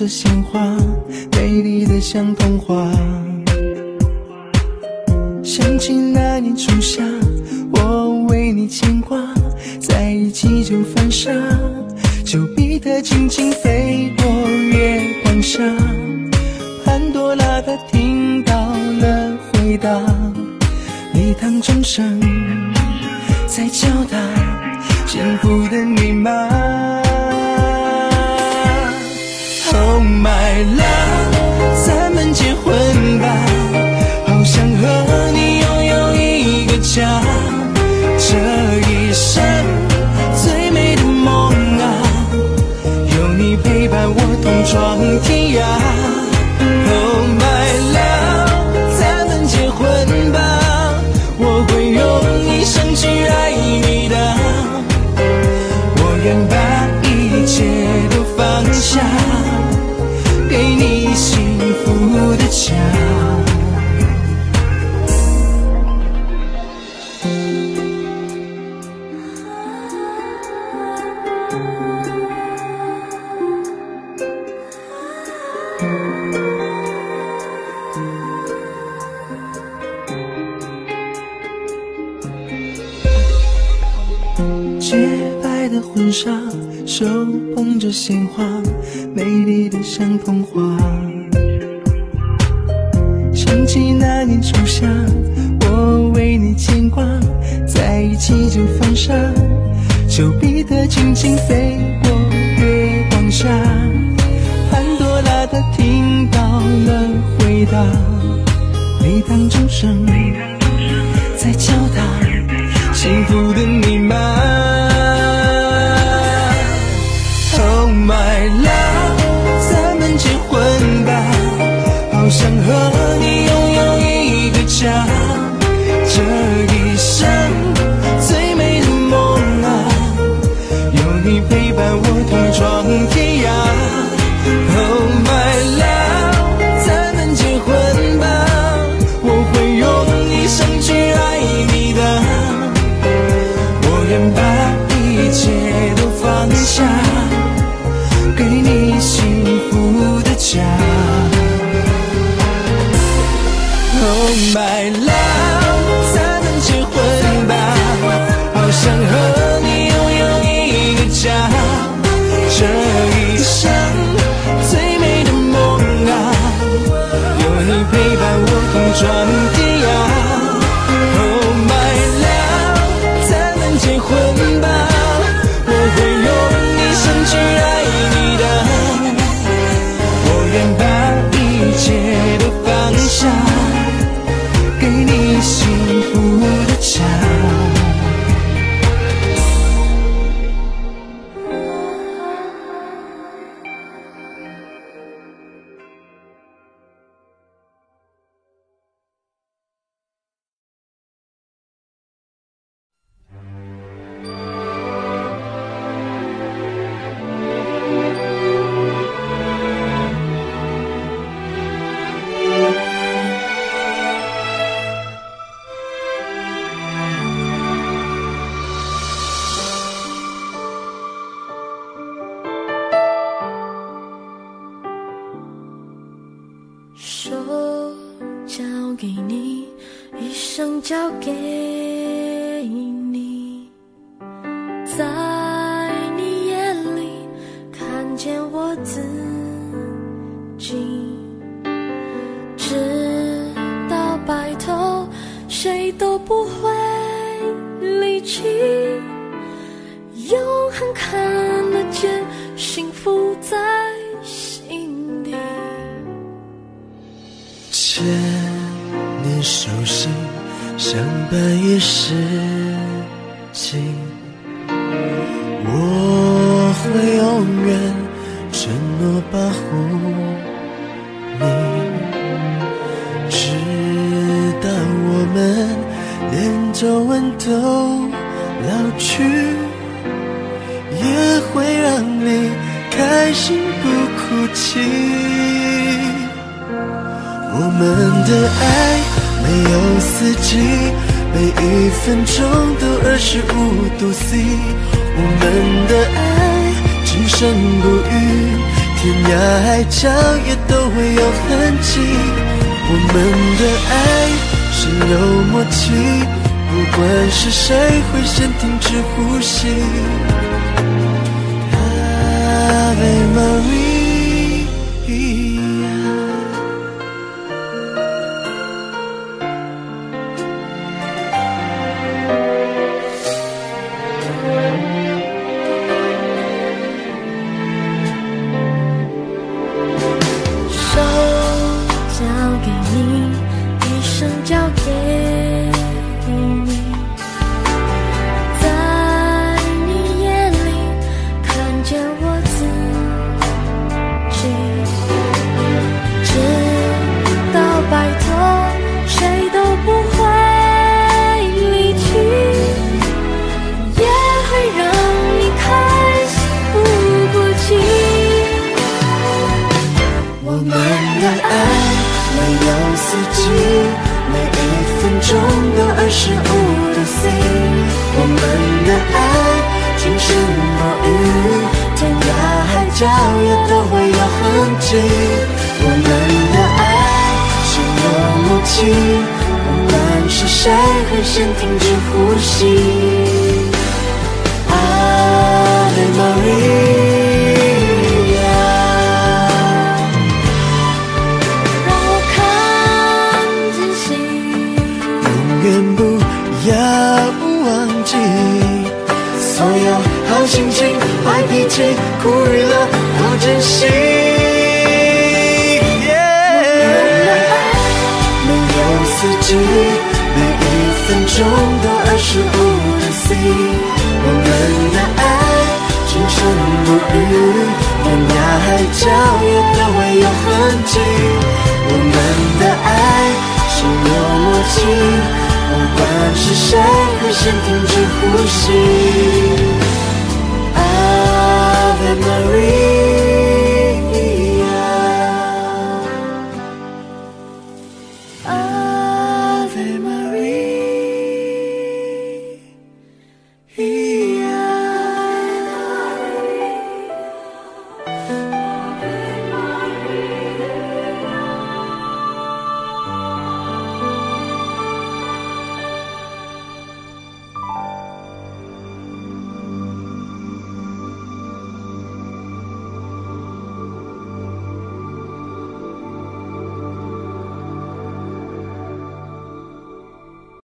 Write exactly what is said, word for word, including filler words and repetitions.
鲜花，美丽的像童话。想起那年初夏，我为你牵挂，在一起就犯傻，丘比特轻轻飞过月光下，潘多拉她听到了回答，礼堂钟声在敲打幸福的密码。 Oh my love， 咱们结婚吧，好想和你拥有一个家，这一生最美的梦啊，有你陪伴我同闯天涯。Oh my love， 咱们结婚吧，我会用一生去爱你的，我愿把一切都放下，给你幸福的家。洁白的婚纱，手捧着鲜花，美丽的像童话。想起那年初夏，我为你牵挂，在一起就放傻，丘比特轻轻飞过月光下，潘多拉她听到了回答，礼堂钟声在敲打幸福的密码。Oh my love， 咱们结婚吧，好想和你拥有一个家，这一生最美的梦啊，有你陪伴我同闯天涯。Oh my love， 咱们结婚吧，我会用一生去爱你的，我愿把一切都放下，给你幸福的家。Oh my love， 咱们结婚吧，好想和你拥有一个家，这一生最美的梦啊，有你陪伴我同闯天涯。Oh my love， 咱们结婚吧，我会用一生去爱你的，我愿把一切都放下，给你幸福的家。 手交给你，一生交给你，在你眼里看见我自己，直到白头，谁都不会离弃，永恒看得见，幸福在心底。 牵你手心，相伴一世纪，我会永远承诺保护你，直到我们连皱纹都老去，也会让你开心不哭泣。我们的爱没有四季，每一分钟都二十五度 C。我们的爱今生不渝， 天涯海角也都会有痕迹。我们的爱是有默契，不管是谁会先停止呼吸。Ave Maria。 不管是谁会先停止呼吸。